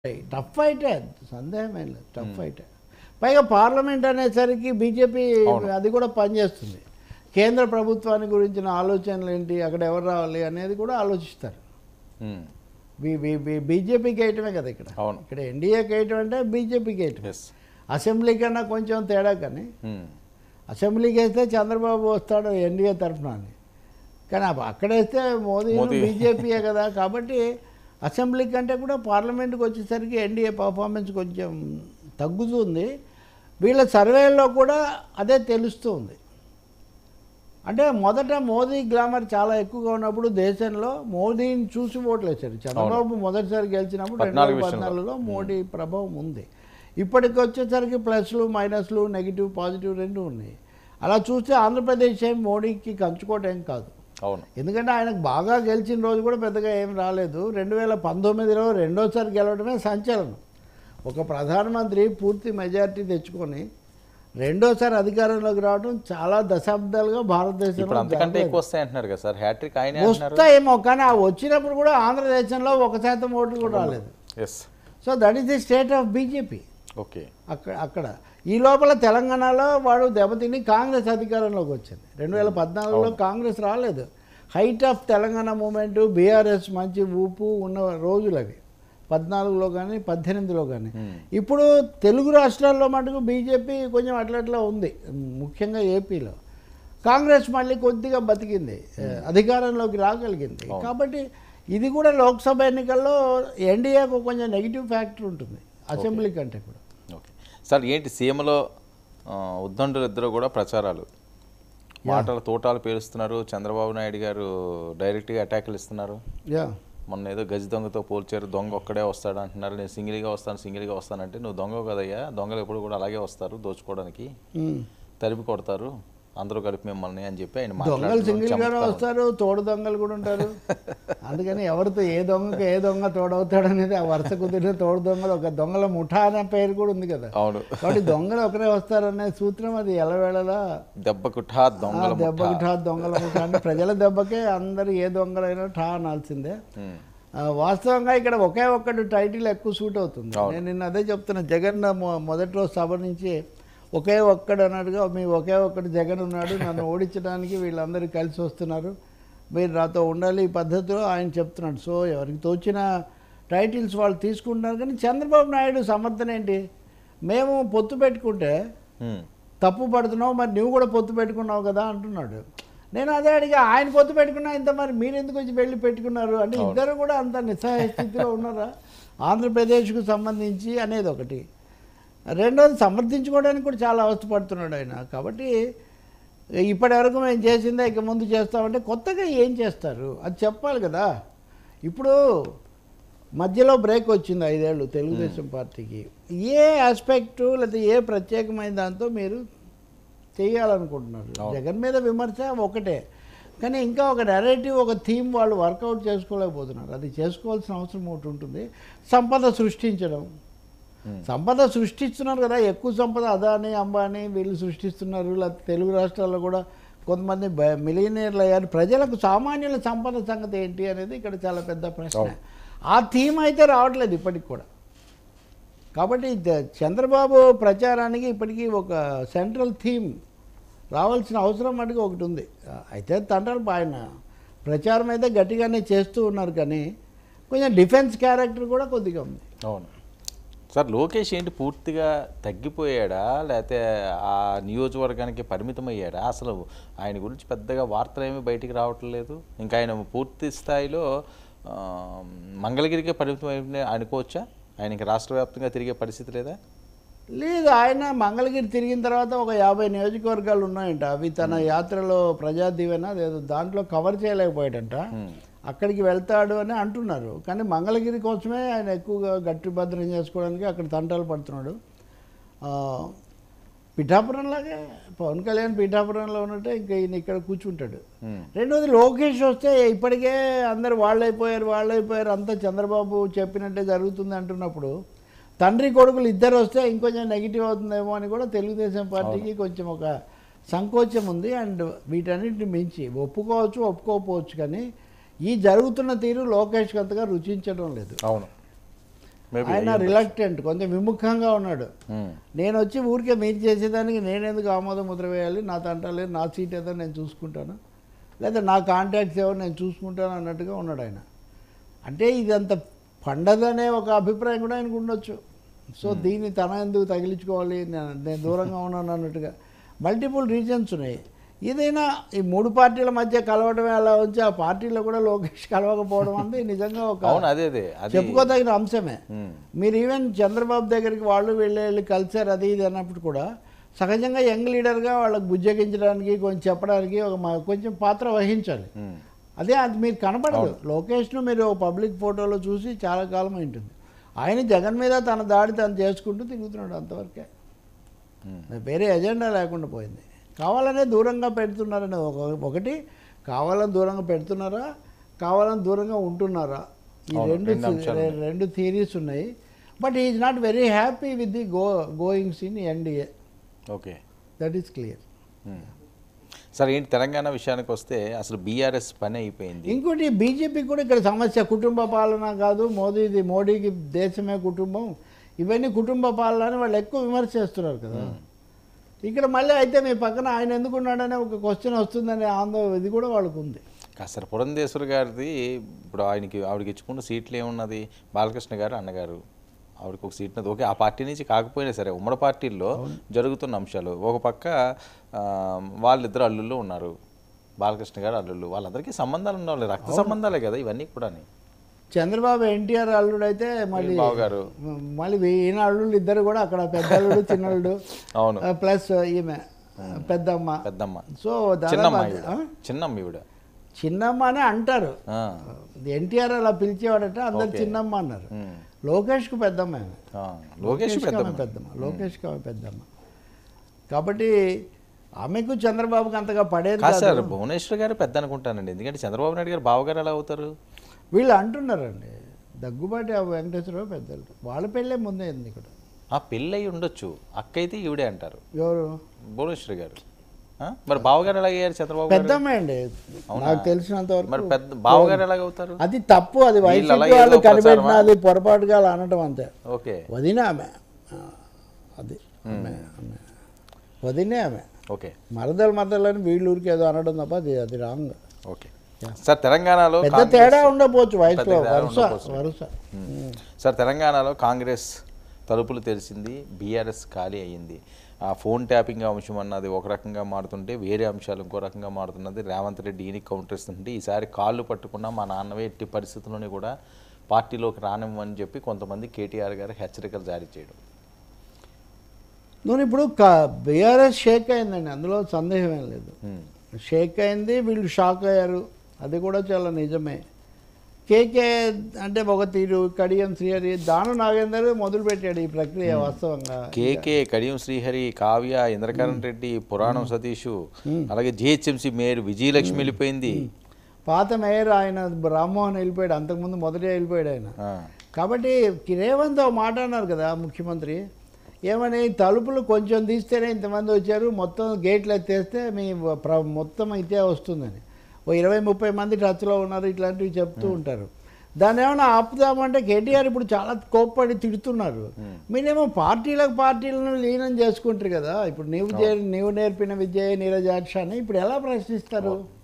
Tough ఫైటే, సందేహమేం లేదు, tough ఫైటే. పైగా parliament అనేసరికి బీజేపీ అది కూడా పనిచేస్తుంది. కేంద్ర ప్రభుత్వాన్ని గురించిన ఆలోచనలు ఏంటి, అక్కడ ఎవరు రావాలి అనేది కూడా ఆలోచిస్తారు. బీజేపీకి వేయటమే కదా ఇక్కడ, ఇక్కడ ఎన్డీఏకి వేయటం అంటే బీజేపీకి వేయటం. అసెంబ్లీ కన్నా కొంచెం తేడా, కానీ అసెంబ్లీకి వేస్తే చంద్రబాబు వస్తాడు ఎన్డీఏ తరఫున అని, కానీ అక్కడేస్తే మోదీ బీజేపీయే కదా. కాబట్టి అసెంబ్లీ కంటే కూడా పార్లమెంట్కి వచ్చేసరికి ఎన్డీఏ పర్ఫార్మెన్స్ కొంచెం తగ్గుతుంది. వీళ్ళ సర్వేల్లో కూడా అదే తెలుస్తుంది. అంటే మొదట మోదీ గ్లామర్ చాలా ఎక్కువగా ఉన్నప్పుడు దేశంలో మోదీని చూసి ఓట్లు వేశారు. చంద్రబాబు మొదటిసారి గెలిచినప్పుడు 2014లో మోడీ ప్రభావం ఉంది. ఇప్పటికి వచ్చేసరికి ప్లస్లు మైనస్లు నెగిటివ్ పాజిటివ్ రెండు ఉన్నాయి. అలా చూస్తే ఆంధ్రప్రదేశ్ ఏం మోడీకి కంచుకోవటం కాదు. ఎందుకంటే ఆయనకు బాగా గెలిచిన రోజు కూడా పెద్దగా ఏం రాలేదు. 2019లో రెండోసారి గెలవడమే సంచలనం. ఒక ప్రధానమంత్రి పూర్తి మెజారిటీ తెచ్చుకొని రెండోసారి అధికారంలోకి రావడం చాలా దశాబ్దాలుగా భారతదేశంలో వస్తాయేమో, కానీ ఆ వచ్చినప్పుడు కూడా ఆంధ్రదేశంలో 1% ఓట్లు కూడా రాలేదు. So that is the state of BJP. అక్కడ ఈ లోపల తెలంగాణలో వాడు దెబ్బతిని కాంగ్రెస్ అధికారంలోకి వచ్చింది. 2014లో కాంగ్రెస్ రాలేదు. Height of Telangana movement, BRS మంచి ఊపు ఉన్న రోజులు అవి, 14లో కానీ 18లో కానీ. ఇప్పుడు తెలుగు రాష్ట్రాల్లో మటుకు బీజేపీ కొంచెం అట్లా ఉంది, ముఖ్యంగా ఏపీలో. కాంగ్రెస్ మళ్ళీ కొద్దిగా బతికింది, అధికారంలోకి రాగలిగింది. కాబట్టి ఇది కూడా లోక్సభ ఎన్నికల్లో ఎన్డీఏకు కొంచెం నెగిటివ్ ఫ్యాక్టర్ ఉంటుంది అసెంబ్లీ కంటే కూడా. సార్ ఏంటి సీఎంలో ఉద్దండులు ఇద్దరు కూడా ప్రచారాలు, మాటల తోటాలు పేలుస్తున్నారు. చంద్రబాబు నాయుడు గారు డైరెక్ట్గా అటాకులు ఇస్తున్నారు. మొన్న ఏదో గజ దొంగతో పోల్చారు, దొంగ ఒక్కడే వస్తాడు అంటున్నారు. నేను సింగిల్గా వస్తానంటే నువ్వు దొంగ కదయ్యా, దొంగలు ఎప్పుడు కూడా అలాగే వస్తారు దోచుకోవడానికి, తరిమి కొడతారు అందరూ కలిపి మిమ్మల్ని అని చెప్పి ఆయన దొంగలు సింగిల్గానే వస్తారు, తోడు దొంగలు కూడా ఉంటారు. అందుకని ఎవరితో ఏ దొంగకి ఏ దొంగ తోడవుతాడు అనేది ఆ వరుస కుదిరిన తోడు దొంగలు, ఒక దొంగల ముఠా అనే పేరు కూడా ఉంది కదా. కాబట్టి దొంగలు ఒకరే వస్తారనే సూత్రం అది ఎలవేళలా దెబ్బకు ఠా దొంగల ముఠా అంటే ప్రజల దెబ్బకే అందరు ఏ దొంగలైనా ఠా అనాల్సిందే. వాస్తవంగా ఇక్కడ ఒకే ఒక్కటి టైటిల్ ఎక్కువ సూట్ అవుతుంది. నేను నిన్న అదే చెప్తున్నా, జగన్ మొదటి రోజు సభ నుంచి ఒకే ఒక్కడు అన్నట్టుగా మీ ఒకే ఒక్కడు జగన్ ఉన్నాడు, నన్ను ఓడించడానికి వీళ్ళందరూ కలిసి వస్తున్నారు, మీరు నాతో ఉండాలి ఈ పద్ధతిలో ఆయన చెప్తున్నాడు. సో ఎవరికి తోచిన టైటిల్స్ వాళ్ళు తీసుకుంటున్నారు. కానీ చంద్రబాబు నాయుడు సమర్థన ఏంటి, మేము పొత్తు పెట్టుకుంటే తప్పు పడుతున్నావు, మరి నువ్వు కూడా పొత్తు పెట్టుకున్నావు కదా అంటున్నాడు. నేను అదే అడిగా, ఆయన పొత్తు పెట్టుకున్నా ఇంత, మరి మీరు ఎందుకు వచ్చి వెళ్ళి పెట్టుకున్నారు అంటే ఇద్దరు కూడా అంత నిస్సహాయ స్థితిలో ఉన్నారా ఆంధ్రప్రదేశ్కు సంబంధించి అనేది ఒకటి. రెండోది సమర్థించుకోవడానికి కూడా చాలా అవస్థపడుతున్నాడు ఆయన. కాబట్టి ఇప్పటి వరకు మేము చేసిందే ఇక ముందు చేస్తామంటే కొత్తగా ఏం చేస్తారు అది చెప్పాలి కదా. ఇప్పుడు మధ్యలో బ్రేక్ వచ్చింది 5 ఏళ్ళు తెలుగుదేశం పార్టీకి. ఏ ఆస్పెక్టు లేకపోతే ఏ ప్రత్యేకమైన దాంతో మీరు చేయాలనుకుంటున్నారు? జగన్ మీద విమర్శ ఒకటే, కానీ ఇంకా ఒక నెరేటివ్, ఒక థీమ్ వాళ్ళు వర్కౌట్ చేసుకోలేకపోతున్నారు. అది చేసుకోవాల్సిన అవసరం ఒకటి ఉంటుంది. సంపద సృష్టించడం, సంపద సృష్టిస్తున్నారు కదా, ఎక్కువ సంపద అదాని అంబానీ వీళ్ళు సృష్టిస్తున్నారు. లేకపోతే తెలుగు రాష్ట్రాల్లో కూడా కొంతమంది మిలియనీర్లు అయ్యారు. ప్రజలకు సామాన్యుల సంపద సంగతి ఏంటి అనేది ఇక్కడ చాలా పెద్ద ప్రశ్న. ఆ థీమ్ అయితే రావట్లేదు ఇప్పటికి కూడా. కాబట్టి చంద్రబాబు ప్రచారానికి ఇప్పటికీ ఒక సెంట్రల్ థీమ్ రావాల్సిన అవసరం మటుకు ఒకటి ఉంది. అయితే తండ్రులు ఆయన ప్రచారం అయితే గట్టిగానే చేస్తూ ఉన్నారు, కానీ కొంచెం డిఫెన్స్ క్యారెక్టర్ కూడా కొద్దిగా ఉంది. అవును సార్. లోకేష్ ఏంటి పూర్తిగా తగ్గిపోయాడా, లేకపోతే ఆ నియోజకవర్గానికి పరిమితమయ్యాడా? అసలు ఆయన గురించి పెద్దగా వార్తలు ఏమీ బయటికి రావట్లేదు. ఇంకా ఆయన పూర్తి స్థాయిలో మంగళగిరికే పరిమితమై అనుకోవచ్చా? ఆయనకి రాష్ట్ర వ్యాప్తంగా తిరిగే పరిస్థితి లేదా? లేదు, ఆయన మంగళగిరి తిరిగిన తర్వాత ఒక 50 నియోజకవర్గాలు ఉన్నాయంట. అవి తన యాత్రలో ప్రజా దీవెన ఏదో దాంట్లో కవర్ చేయలేకపోయాడంట. అక్కడికి వెళ్తాడు అని అంటున్నారు, కానీ మంగళగిరి కోసమే ఆయన ఎక్కువగా గట్టి భద్రం చేసుకోవడానికి అక్కడ తంటాలు పడుతున్నాడు. పిఠాపురంలాగే పవన్ కళ్యాణ్ పిఠాపురంలో ఉన్నట్టే ఇంకా ఈయన ఇక్కడ కూర్చుంటాడు. రెండోది లోకేష్ వస్తే ఇప్పటికే అందరు వాళ్ళైపోయారు అంతా చంద్రబాబు చెప్పినట్టే జరుగుతుంది అంటున్నప్పుడు తండ్రి కొడుకులు ఇద్దరు వస్తే ఇంకొంచెం నెగిటివ్ అవుతుందేమో అని కూడా తెలుగుదేశం పార్టీకి కొంచెం ఒక సంకోచం ఉంది. అండ్ వీటన్నిటిని మించి ఒప్పుకోకపోవచ్చు, కానీ ఈ జరుగుతున్న తీరు లోకేష్కి అంతగా రుచించడం లేదు. అవును, ఆయన రిలక్టెంట్, కొంచెం విముఖంగా ఉన్నాడు. నేను వచ్చి ఊరికే మీరు చేసేదానికి నేను ఎందుకు ఆమోద ముద్ర వేయాలి, నా తంటలేదు, నా సీట్ ఏదో నేను చూసుకుంటాను, లేదా నా కాంటాక్ట్స్ ఎవరు నేను చూసుకుంటాను అన్నట్టుగా ఉన్నాడు ఆయన. అంటే ఇది అంత పండదనే ఒక అభిప్రాయం కూడా ఆయనకు ఉండొచ్చు. సో దీన్ని తన ఎందుకు తగిలించుకోవాలి, నేను దూరంగా ఉన్నాను అన్నట్టుగా మల్టిపుల్ రీజన్స్ ఉన్నాయి. ఏదైనా ఈ 3 పార్టీల మధ్య కలవడమే అలా వచ్చి ఆ పార్టీలో కూడా లోకేష్ కలవకపోవడం అనేది నిజంగా ఒక చెప్పుకోదగిన అంశమే. మీరు ఈవెన్ చంద్రబాబు దగ్గరికి వాళ్ళు వెళ్ళి కలిసారు అది ఇది అన్నప్పుడు కూడా సహజంగా యంగ్ లీడర్గా వాళ్ళకి బుజ్జగించడానికి కొంచెం చెప్పడానికి కొంచెం పాత్ర వహించాలి. అదే అది మీరు కనపడదు. లోకేష్ను మీరు పబ్లిక్ ఫోటోలో చూసి చాలా కాలం ఉంటుంది. ఆయన జగన్ మీద తన దాడి తను చేసుకుంటూ తిరుగుతున్నాడు, అంతవరకే. వేరే ఎజెండా లేకుండా పోయింది. కావాలనే దూరంగా పెడుతున్నారని ఒకటి, కావాలని దూరంగా పెడుతున్నారా, కావాలని దూరంగా ఉంటున్నారా, ఈ రెండు థియరీస్ ఉన్నాయి. But is not very happy with the goings in NDA. Okay, that is clear. Sir ఏంటి తెలంగాణ విషయానికి వస్తే అసలు బీఆర్ఎస్ పని అయిపోయింది. ఇంకోటి బీజేపీ కూడా ఇక్కడ సమస్య కుటుంబ పాలన కాదు, మోడీకి దేశమే కుటుంబం, ఇవన్నీ కుటుంబ పాలన అని వాళ్ళు ఎక్కువ విమర్శ చేస్తున్నారు కదా. ఇక్కడ మళ్ళీ అయితే మీ పక్కన ఆయన ఎందుకున్నాడనే ఒక క్వశ్చన్ వస్తుందనే ఆందోళన ఇది కూడా వాళ్ళకు ఉంది. సార్ పురంధేశ్వరి గారిది ఇప్పుడు ఆవిడకి ఇచ్చుకున్న సీట్లు ఏమున్నది, బాలకృష్ణ గారు అన్నగారు ఆవిడకి ఒక సీట్ ఉన్నది. ఓకే, ఆ పార్టీ నుంచి కాకపోయినా సరే ఉమ్మడి పార్టీల్లో జరుగుతున్న అంశాలు, ఒక పక్క వాళ్ళిద్దరు అల్లుళ్ళు ఉన్నారు, బాలకృష్ణ గారు అల్లుళ్ళు, వాళ్ళందరికీ సంబంధాలు ఉన్నవాళ్ళు, రక్త సంబంధాలే కదా ఇవన్నీ కూడా. చంద్రబాబు ఎన్టీఆర్ అల్లుడు అయితే మళ్ళీ ఈయన అల్లుళ్ళు ఇద్దరు కూడా అక్కడ పెద్దల్లుడు చిన్నల్లుడు, అవును, ప్లస్ ఈమె పెద్దమ్మ. సో చిన్నమ్మ అని అంటారు. ఎన్టీఆర్ అలా పిలిచేవాడట, అందరు చిన్నమ్మ అన్నారు. లోకేష్కు పెద్దమ్మ, లోకేష్కి ఆమె పెద్దమ్మ. కాబట్టి ఆమెకు చంద్రబాబుకి అంతగా పడేది సార్. భువనేశ్వర్ గారు పెద్ద అనుకుంటానండి, ఎందుకంటే చంద్రబాబు నాయుడు గారు బావగారు ఎలా అవుతారు వీళ్ళు అంటున్నారండి. దగ్గుబాటి వెంకటేశ్వరరావు పెద్దలు, వాళ్ళ పెళ్ళే ముందే ఉంది ఇక్కడ. ఆ పెళ్ళి అయి ఉండొచ్చు, అక్క అయితే ఈవిడే అంటారు. ఎవరు? భువనేశ్వర్ గారు. మరి బావగారు ఎలాగయ్యారు చంద్రబాబు? పెద్దమ్మే అండి నాకు తెలిసినంత వరకు. మరి పెద్ద బావగారు ఎలాగవుతారు? అది తప్పు, అది వైసీపీ వాళ్ళు కనిపెట్టినది, పొరపాటుగా అలా అనటం అంతే. ఓకే, వదిన ఆమె, అది వదినే ఆమె. ఓకే, మరదలు అని వీళ్ళ ఊరికి ఏదో అనడం తప్ప అది రాంగ్. ఓకే సార్, తెలంగాణలో పెద్ద తేడా ఉండకపోవచ్చు వయసులో, వరుస. సార్ తెలంగాణలో కాంగ్రెస్ తలుపులు తెరిచింది, బీఆర్ఎస్ ఖాళీ అయ్యింది. ఆ ఫోన్ ట్యాపింగ్ అంశం అన్నది ఒక రకంగా మారుతుంటే వేరే అంశాలు ఇంకో రకంగా మారుతున్నది. రేవంత్ రెడ్డి ఈయనకి కౌంటర్ ఇస్తుంటే ఈసారి కాళ్ళు పట్టుకున్నా మా నాన్నవే ఎట్టి పరిస్థితుల్లోనే కూడా పార్టీలోకి రానివ్వని చెప్పి కొంతమంది కేటీఆర్ గారు హెచ్చరికలు జారీ చేయడం. నేను ఇప్పుడు బీఆర్ఎస్ షేక్ అయిందండి, అందులో సందేహం ఏం లేదు. షేక్ అయింది, వీళ్ళు షాక్ అయ్యారు, అది కూడా చాలా నిజమే. కేకే అంటే ఒక తీరు, కడియం శ్రీహరి, దాను నాగేందర్ మొదలుపెట్టాడు ఈ ప్రక్రియ. వాస్తవంగా కేకే, కడియం శ్రీహరి, కావ్య, ఇంద్రకరణ్ రెడ్డి, పురాణం సతీష్, అలాగే జిహెచ్ఎంసీ మేయర్ విజయలక్ష్మి వెళ్ళిపోయింది. పాత మేయర్ ఆయన రామ్మోహన్ వెళ్ళిపోయాడు, అంతకుముందు మొదటే వెళ్ళిపోయాడు ఆయన. కాబట్టి రేవంత్ మాట అన్నారు కదా ముఖ్యమంత్రి, ఏమని తలుపులు కొంచెం తీస్తేనే ఇంతమంది వచ్చారు, మొత్తం గేట్లు ఎత్తేస్తే మీ మొత్తం అయితే వస్తుందని. ఓ 20-30 మంది టచ్లో ఉన్నారు, ఇట్లాంటివి చెప్తూ ఉంటారు. దాన్ని ఏమైనా ఆపుదామంటే కేటీఆర్ ఇప్పుడు చాలా కోప్పడి తిడుతున్నారు. మీరేమో పార్టీలను లీనం చేసుకుంటారు కదా. ఇప్పుడు నీవు నేర్పిన విద్య నీరజాక్ష అని ఇప్పుడు ఎలా ప్రశ్నిస్తారు?